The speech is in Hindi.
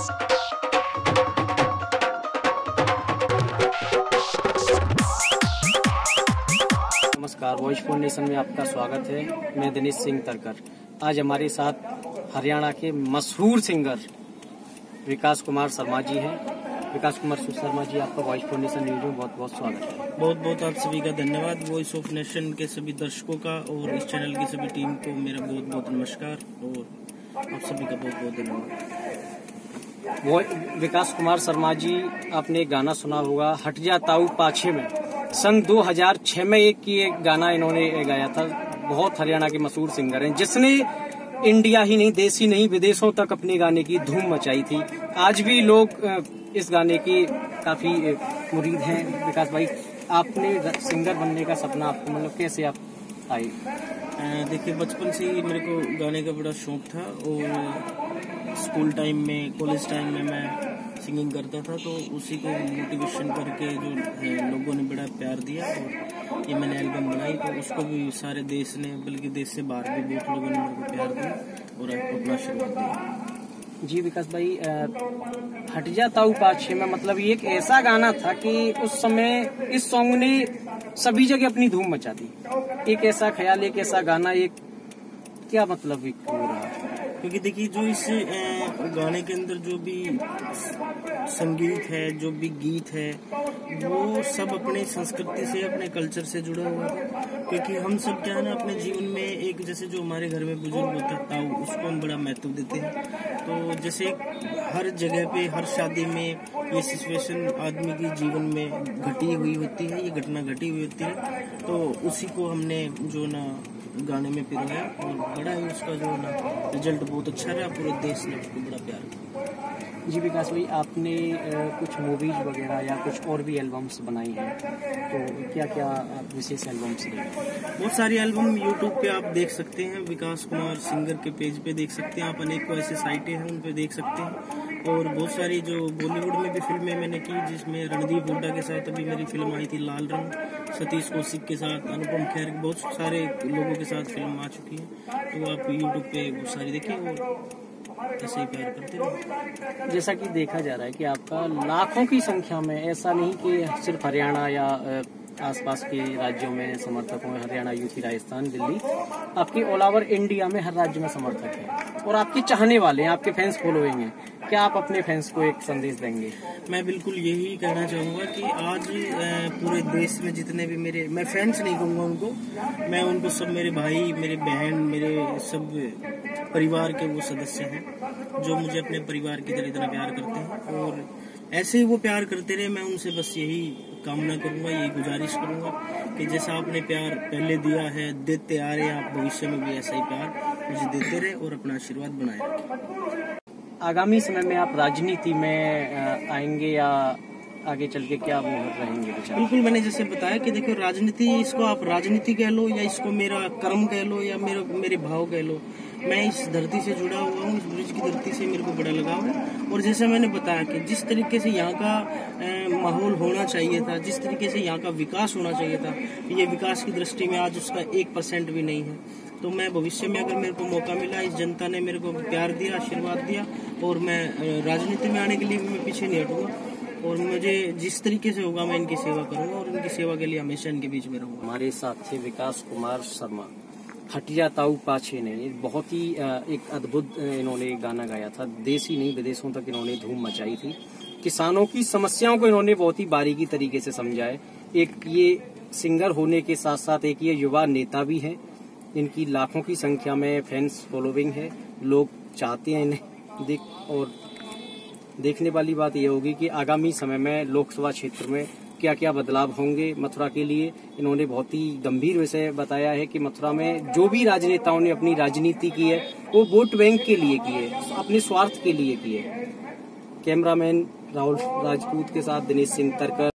नमस्कार, वॉइस फॉर नेशन में आपका स्वागत है। मैं दिनेश सिंह तरकर। आज हमारे साथ हरियाणा के मशहूर सिंगर विकास कुमार शर्मा जी हैं। विकास कुमार शर्मा जी, आपका वॉइस फॉर नेशन न्यूज में बहुत बहुत स्वागत है। बहुत बहुत आप सभी का धन्यवाद। वॉइस ऑफ नेशन के सभी दर्शकों का और इस चैनल की सभी टीम को मेरा बहुत बहुत नमस्कार और आप सभी का बहुत बहुत धन्यवाद। वो विकास कुमार शर्मा जी, आपने एक गाना सुना होगा, हट जा ताऊ पाछे में। सन 2006 में एक गाना इन्होंने गाया था। बहुत हरियाणा के मशहूर सिंगर हैं, जिसने इंडिया ही नहीं, देश ही नहीं, विदेशों तक अपने गाने की धूम मचाई थी। आज भी लोग इस गाने की काफी मुरीद हैं। विकास भाई, आपने सिंगर बनने का सपना आपको मतलब कैसे आप आए? देखिए, बचपन से ही मेरे को गाने का बड़ा शौक था और स्कूल टाइम में, कॉलेज टाइम में मैं सिंगिंग करता था, तो उसी को मोटिवेशन करके जो लोगों ने बड़ा प्यार दिया और ये मैंने एल्बम बनाई, तो उसको भी सारे देश ने, बल्कि देश से बाहर भी बहुत लोगों ने मेरे को प्यार दिया और अपना आशीर्वाद दिया। जी विकास भाई, हट जा ताऊ पाछे में मतलब ये एक ऐसा गाना था कि उस समय इस सॉन्ग ने सभी जगह अपनी धूम मचा दी। एक ऐसा ख्याल, एक ऐसा गाना, एक क्या मतलब एक हो रहा है? क्योंकि देखिए, जो इस गाने के अंदर जो भी संगीत है, जो भी गीत है, वो सब अपने संस्कृति से, अपने कल्चर से जुड़ा हुआ है। क्योंकि हम सब क्या है ना, अपने जीवन में एक, जैसे जो हमारे घर में बुजुर्ग होता है ताऊ, उसको हम बड़ा महत्व देते हैं। तो जैसे हर जगह पे, हर शादी में ये सिचुएशन आदमी की जीवन में घटी हुई होती है, ये घटना घटी हुई होती है, तो उसी को हमने जो ना गाने में पिरोया और बड़ा ही उसका जो ना रिजल्ट बहुत अच्छा रहा। पूरे देश ने उसको बड़ा प्यार किया। जी विकास भाई, आपने कुछ मूवीज वगैरह या कुछ और भी एल्बम्स बनाई हैं, तो क्या क्या विशेष एल्बम्स हैं? बहुत सारी एल्बम यूट्यूब पे आप देख सकते हैं, विकास कुमार सिंगर के पेज पे देख सकते हैं आप। अनेकों ऐसे साइटें हैं, उन पे देख सकते हैं। और बहुत सारी जो बॉलीवुड में भी फिल्में मैंने की, जिसमें रणदीप हुड्डा के साथ अभी मेरी फिल्म आई थी लाल रंग, सतीश कौशिक के साथ, अनुपम खेर, बहुत सारे लोगों के साथ फिल्म आ चुकी है। तो आप यूट्यूब पे बहुत सारी देखें और ऐसे ही प्यार करते रहो। जैसा कि देखा जा रहा है कि आपका लाखों की संख्या में, ऐसा नहीं कि सिर्फ हरियाणा या आसपास के राज्यों में समर्थक हों, हरियाणा, यूपी, राजस्थान, दिल्ली, आपके ऑल ओवर इंडिया में हर राज्य में समर्थक हैं और आपके चाहने वाले हैं, आपके फैंस फॉलोइंग हैं। क्या आप अपने फैंस को एक संदेश देंगे? मैं बिल्कुल यही कहना चाहूँगा कि आज पूरे देश में जितने भी मेरे, मैं फ्रेंड्स नहीं कहूँगा उनको, मैं उनको सब मेरे भाई, मेरे बहन, मेरे सब परिवार के वो सदस्य हैं जो मुझे अपने परिवार की तरह इतना प्यार करते हैं और ऐसे ही वो प्यार करते रहे। मैं उनसे बस यही कामना करूँगा, यही गुजारिश करूँगा कि जैसा आपने प्यार पहले दिया है, देते आ रहे हैं, आप भविष्य में भी ऐसा ही प्यार मुझे देते रहे और अपना आशीर्वाद बनाए रखें। आगामी समय में आप राजनीति में आएंगे या आगे चल के क्या मुहर रहेंगे? बिल्कुल, मैंने जैसे बताया कि देखो, राजनीति, इसको आप राजनीति कह लो या इसको मेरा कर्म कह लो या मेरे भाव कह लो, मैं इस धरती से जुड़ा हुआ हूँ, इस ब्रिज की धरती से मेरे को बड़ा लगाव है। और जैसे मैंने बताया कि जिस तरीके से यहाँ का माहौल होना चाहिए था, जिस तरीके से यहाँ का विकास होना चाहिए था, ये विकास की दृष्टि में आज उसका 1% भी नहीं है। तो मैं भविष्य में, अगर मेरे को मौका मिला, इस जनता ने मेरे को प्यार दिया, आशीर्वाद दिया, और मैं राजनीति में आने के लिए मैं पीछे नहीं हटूंगा और मुझे जिस तरीके से होगा मैं इनकी सेवा करूंगा और इनकी सेवा के लिए हमेशा इनके बीच में रहूंगा। हमारे साथ थे विकास कुमार शर्मा। हट जा ताऊ पाछे ने एक बहुत ही एक अद्भुत इन्होंने गाना गाया था। देश ही नहीं, विदेशों तक इन्होंने धूम मचाई थी। किसानों की समस्याओं को इन्होंने बहुत ही बारीकी तरीके से समझा है। एक ये सिंगर होने के साथ साथ एक ये युवा नेता भी हैं। इनकी लाखों की संख्या में फैंस फॉलोइंग है, लोग चाहते हैं इन्हें और देखने वाली बात यह होगी कि आगामी समय में लोकसभा क्षेत्र में क्या क्या बदलाव होंगे मथुरा के लिए। इन्होंने बहुत ही गंभीर विषय बताया है कि मथुरा में जो भी राजनेताओं ने अपनी राजनीति की है वो वोट बैंक के लिए की है, अपने स्वार्थ के लिए की है। कैमरामैन राहुल राजपूत के साथ दिनेश सिंह तरकर।